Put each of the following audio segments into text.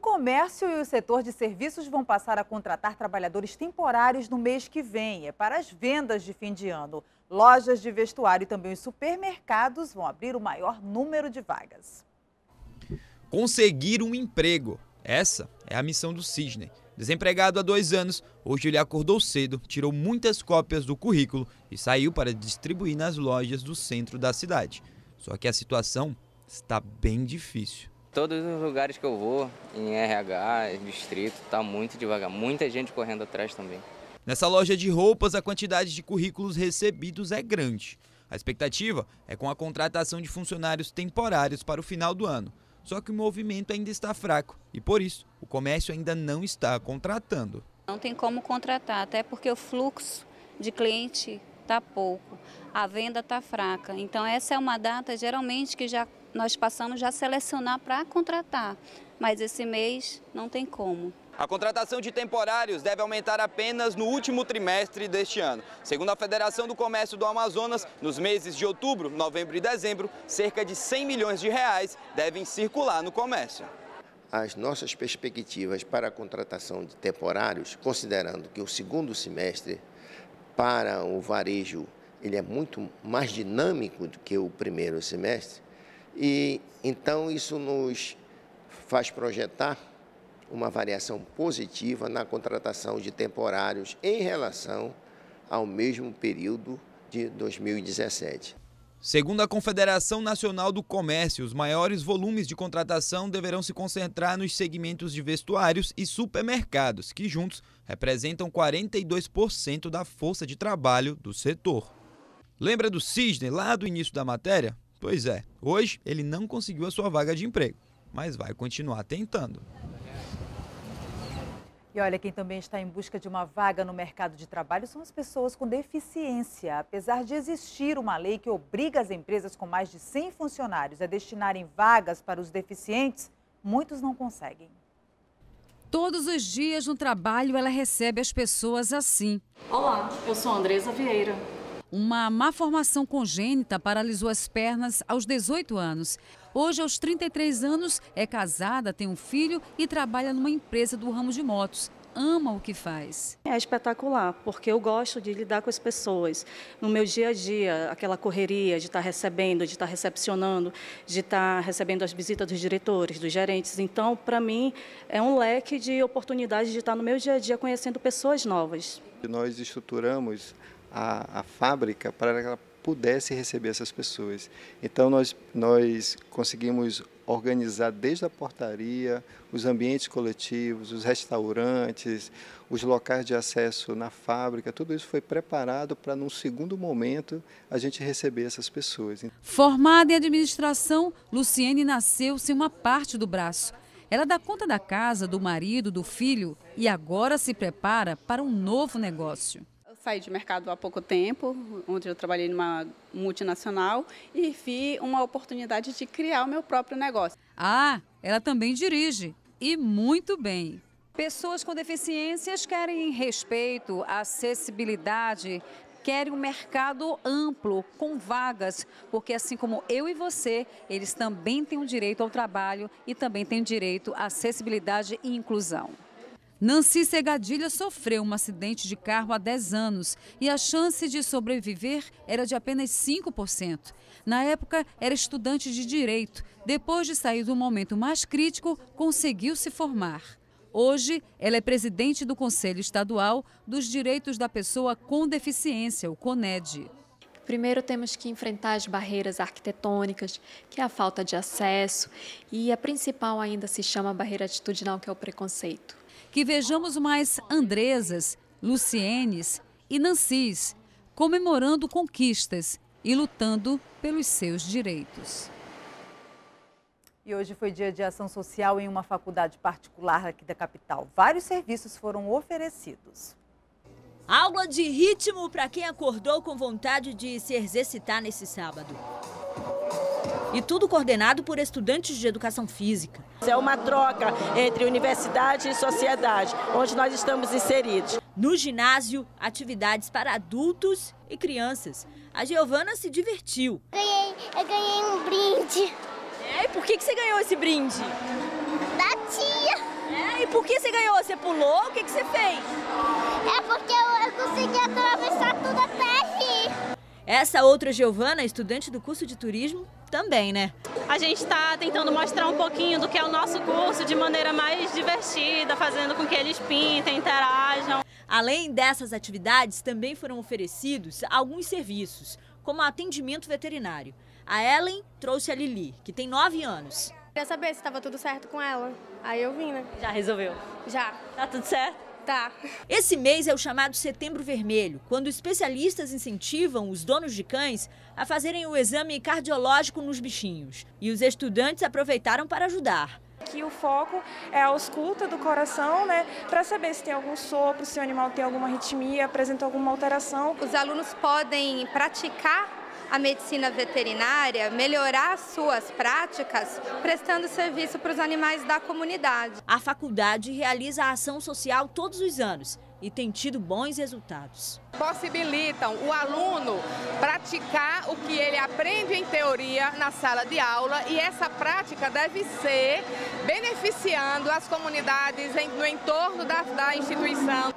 comércio e o setor de serviços vão passar a contratar trabalhadores temporários no mês que vem. É para as vendas de fim de ano. Lojas de vestuário e também os supermercados vão abrir o maior número de vagas. Conseguir um emprego. Essa é a missão do Sidney. Desempregado há 2 anos, hoje ele acordou cedo, tirou muitas cópias do currículo e saiu para distribuir nas lojas do centro da cidade. Só que a situação está bem difícil. Todos os lugares que eu vou, em RH, distrito, está muito devagar. Muita gente correndo atrás também. Nessa loja de roupas, a quantidade de currículos recebidos é grande. A expectativa é com a contratação de funcionários temporários para o final do ano. Só que o movimento ainda está fraco e, por isso, o comércio ainda não está contratando. Não tem como contratar, até porque o fluxo de cliente está pouco, a venda está fraca. Então, essa é uma data, geralmente, que nós passamos já a selecionar para contratar, mas esse mês não tem como. A contratação de temporários deve aumentar apenas no último trimestre deste ano. Segundo a Federação do Comércio do Amazonas, nos meses de outubro, novembro e dezembro, cerca de 100 milhões de reais devem circular no comércio. As nossas perspectivas para a contratação de temporários, considerando que o segundo semestre para o varejo ele é muito mais dinâmico do que o primeiro semestre, e então isso nos faz projetar uma variação positiva na contratação de temporários em relação ao mesmo período de 2017. Segundo a Confederação Nacional do Comércio, os maiores volumes de contratação deverão se concentrar nos segmentos de vestuários e supermercados, que juntos representam 42% da força de trabalho do setor. Lembra do Sidney lá do início da matéria? Pois é, hoje ele não conseguiu a sua vaga de emprego, mas vai continuar tentando. E olha, quem também está em busca de uma vaga no mercado de trabalho são as pessoas com deficiência. Apesar de existir uma lei que obriga as empresas com mais de 100 funcionários a destinarem vagas para os deficientes, muitos não conseguem. Todos os dias no trabalho ela recebe as pessoas assim. Olá, eu sou Andresa Vieira. Uma má formação congênita paralisou as pernas aos 18 anos. Hoje, aos 33 anos, é casada, tem um filho e trabalha numa empresa do ramo de motos. Ama o que faz. É espetacular, porque eu gosto de lidar com as pessoas. No meu dia a dia, aquela correria de estar recebendo, de estar recepcionando, de estar recebendo as visitas dos diretores, dos gerentes. Então, para mim, é um leque de oportunidades de estar no meu dia a dia conhecendo pessoas novas. Nós estruturamos a fábrica para que ela pudesse receber essas pessoas. Então, nós conseguimos organizar desde a portaria, os ambientes coletivos, os restaurantes, os locais de acesso na fábrica, tudo isso foi preparado para, num segundo momento, a gente receber essas pessoas. Formada em administração, Luciene nasceu sem uma parte do braço. Ela dá conta da casa, do marido, do filho e agora se prepara para um novo negócio. Saí de mercado há pouco tempo, onde eu trabalhei numa multinacional e vi uma oportunidade de criar o meu próprio negócio. Ah, ela também dirige, e muito bem. Pessoas com deficiências querem respeito, acessibilidade, querem um mercado amplo, com vagas, porque assim como eu e você, eles também têm o direito ao trabalho e também têm direito à acessibilidade e inclusão. Nancy Segadilha sofreu um acidente de carro há 10 anos e a chance de sobreviver era de apenas 5%. Na época, era estudante de Direito. Depois de sair do momento mais crítico, conseguiu se formar. Hoje, ela é presidente do Conselho Estadual dos Direitos da Pessoa com Deficiência, o CONED. Primeiro temos que enfrentar as barreiras arquitetônicas, que é a falta de acesso, e a principal ainda se chama barreira atitudinal, que é o preconceito. Que vejamos mais Andresas, Lucienes e Nancys comemorando conquistas e lutando pelos seus direitos. E hoje foi dia de ação social em uma faculdade particular aqui da capital. Vários serviços foram oferecidos. Aula de ritmo para quem acordou com vontade de se exercitar nesse sábado. E tudo coordenado por estudantes de educação física. É uma troca entre universidade e sociedade, onde nós estamos inseridos. No ginásio, atividades para adultos e crianças. A Giovana se divertiu. Eu ganhei um brinde. E por que você ganhou esse brinde? Da tia. E por que você ganhou? Você pulou? O que você fez? É porque eu consegui atravessar tudo até aqui. Essa outra Giovana, estudante do curso de turismo, também, né? A gente está tentando mostrar um pouquinho do que é o nosso curso de maneira mais divertida, fazendo com que eles pintem, interajam. Além dessas atividades, também foram oferecidos alguns serviços, como atendimento veterinário. A Ellen trouxe a Lili, que tem 9 anos. Queria saber se estava tudo certo com ela. Aí eu vim, né? Já resolveu? Já. Tá tudo certo? Tá. Esse mês é o chamado Setembro Vermelho, quando especialistas incentivam os donos de cães a fazerem o exame cardiológico nos bichinhos. E os estudantes aproveitaram para ajudar. Aqui o foco é a ausculta do coração, né, para saber se tem algum sopro, se o animal tem alguma arritmia, apresenta alguma alteração. Os alunos podem praticar a medicina veterinária, melhorar suas práticas, prestando serviço para os animais da comunidade. A faculdade realiza a ação social todos os anos e tem tido bons resultados. Possibilitam o aluno praticar o que ele aprende em teoria na sala de aula, e essa prática deve ser beneficiando as comunidades no entorno da instituição.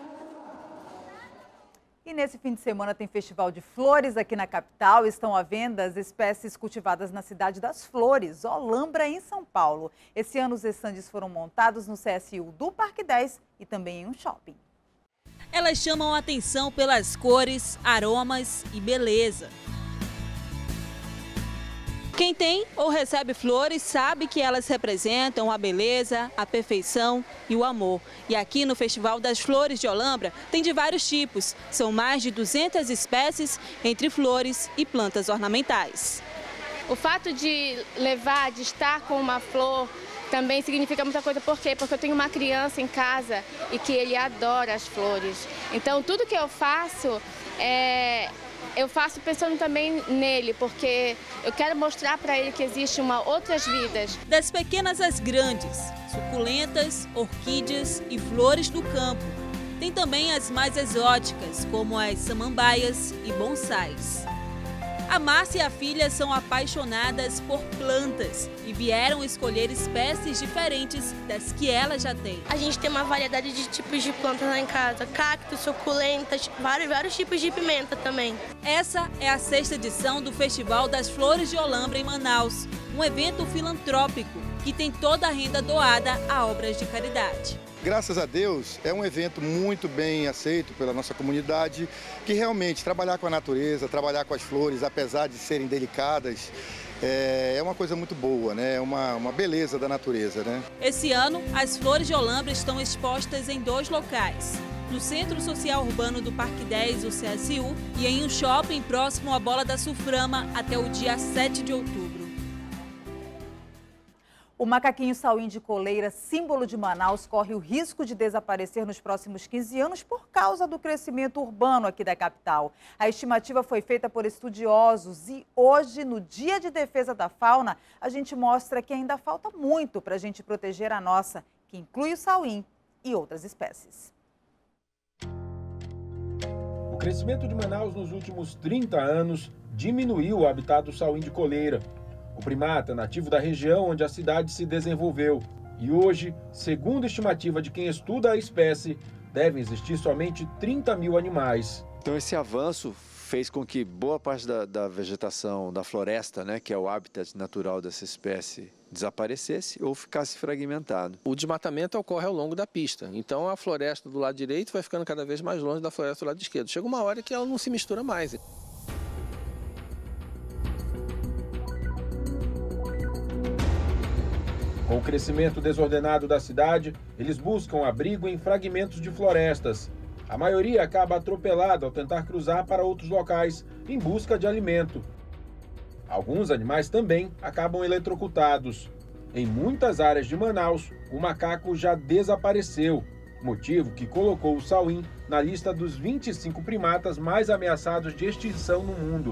E nesse fim de semana tem Festival de Flores aqui na capital. Estão à venda as espécies cultivadas na cidade das Flores, Olambra, em São Paulo. Esse ano os estandes foram montados no CSU do Parque 10 e também em um shopping. Elas chamam a atenção pelas cores, aromas e beleza. Quem tem ou recebe flores sabe que elas representam a beleza, a perfeição e o amor. E aqui no Festival das Flores de Olambra tem de vários tipos. São mais de 200 espécies entre flores e plantas ornamentais. O fato de estar com uma flor também significa muita coisa. Por quê? Porque eu tenho uma criança em casa e que ele adora as flores. Então tudo que eu faço eu faço pensando também nele, porque eu quero mostrar para ele que existe outras vidas. Das pequenas às grandes, suculentas, orquídeas e flores do campo. Tem também as mais exóticas, como as samambaias e bonsais. A Márcia e a filha são apaixonadas por plantas e vieram escolher espécies diferentes das que ela já tem. A gente tem uma variedade de tipos de plantas lá em casa, cactos, suculentas, vários tipos de pimenta também. Essa é a 6ª edição do Festival das Flores de Olambra em Manaus, um evento filantrópico que tem toda a renda doada a obras de caridade. Graças a Deus, é um evento muito bem aceito pela nossa comunidade, que realmente trabalhar com a natureza, trabalhar com as flores, apesar de serem delicadas, é uma coisa muito boa, né? É uma beleza da natureza, né? Esse ano, as Flores de Olambra estão expostas em 2 locais. No Centro Social Urbano do Parque 10, o CSU, e em um shopping próximo à Bola da Sulframa até o dia 7 de outubro. O macaquinho sauim de coleira, símbolo de Manaus, corre o risco de desaparecer nos próximos 15 anos por causa do crescimento urbano aqui da capital. A estimativa foi feita por estudiosos e hoje, no Dia de Defesa da Fauna, a gente mostra que ainda falta muito para a gente proteger a nossa, que inclui o sauim e outras espécies. O crescimento de Manaus nos últimos 30 anos diminuiu o habitat do sauim de coleira. O primata nativo da região onde a cidade se desenvolveu. E hoje, segundo a estimativa de quem estuda a espécie, devem existir somente 30 mil animais. Então esse avanço fez com que boa parte da vegetação, da floresta, né, que é o habitat natural dessa espécie, desaparecesse ou ficasse fragmentado. O desmatamento ocorre ao longo da pista, então a floresta do lado direito vai ficando cada vez mais longe da floresta do lado esquerdo. Chega uma hora que ela não se mistura mais. Com o crescimento desordenado da cidade, eles buscam abrigo em fragmentos de florestas. A maioria acaba atropelada ao tentar cruzar para outros locais, em busca de alimento. Alguns animais também acabam eletrocutados. Em muitas áreas de Manaus, o macaco já desapareceu, motivo que colocou o sauim na lista dos 25 primatas mais ameaçados de extinção no mundo.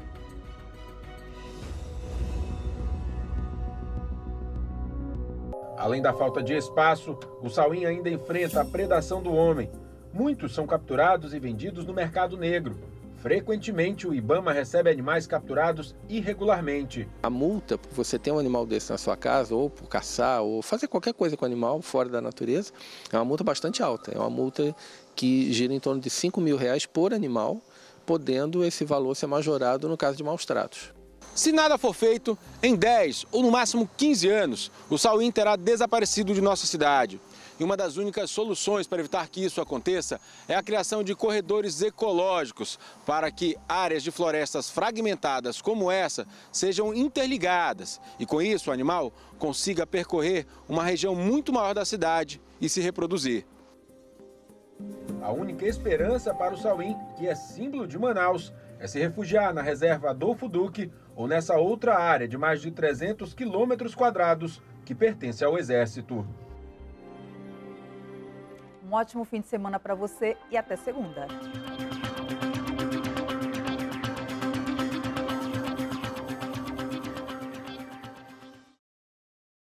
Além da falta de espaço, o sauim ainda enfrenta a predação do homem. Muitos são capturados e vendidos no mercado negro. Frequentemente, o IBAMA recebe animais capturados irregularmente. A multa por você ter um animal desse na sua casa, ou por caçar, ou fazer qualquer coisa com o animal fora da natureza, é uma multa bastante alta. É uma multa que gira em torno de R$5 mil por animal, podendo esse valor ser majorado no caso de maus tratos. Se nada for feito, em 10 ou no máximo 15 anos, o sauim terá desaparecido de nossa cidade. E uma das únicas soluções para evitar que isso aconteça é a criação de corredores ecológicos para que áreas de florestas fragmentadas como essa sejam interligadas e, com isso, o animal consiga percorrer uma região muito maior da cidade e se reproduzir. A única esperança para o sauim, que é símbolo de Manaus, é se refugiar na reserva Adolfo Duque ou nessa outra área de mais de 300 quilômetros quadrados que pertence ao Exército. Um ótimo fim de semana para você e até segunda.